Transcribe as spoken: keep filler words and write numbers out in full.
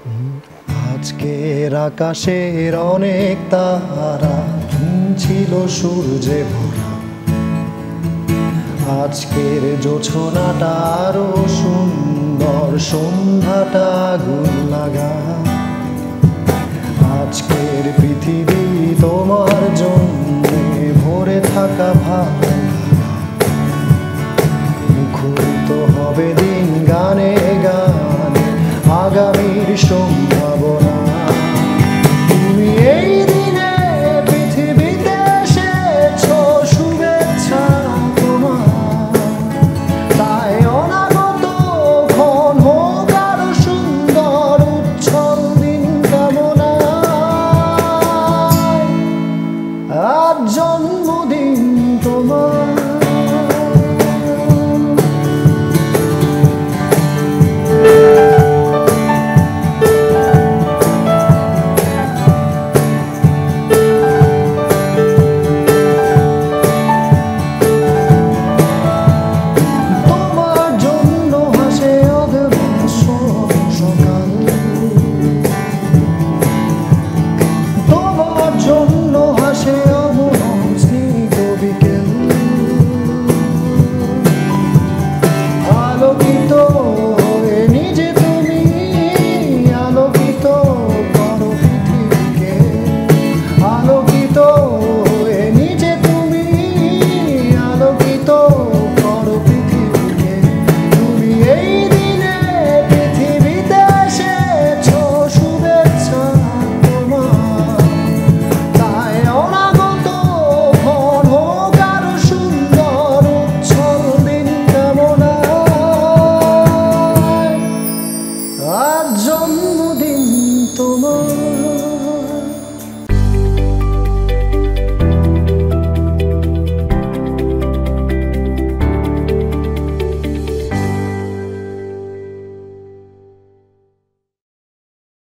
আজকের আকাশের অনেক তারা ছিল সূর্যে ভরা, আজকের জোছনাটা আরো সুন্দর, সন্ধ্যাটা আগুন লাগা। আজকের পৃথিবী তোমার জন্যে ভরে থাকা ভালো, মুখরিত হবে দিন গানে গানে আগামীর সন্ধ্যা।